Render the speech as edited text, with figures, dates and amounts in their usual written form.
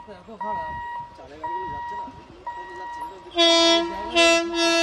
রাস্তা এত খারাপ, চালের গাড়িগুলো যাচ্ছে না, লোকটা যে যাচ্ছে সেটাও দেখতে পাচ্ছি।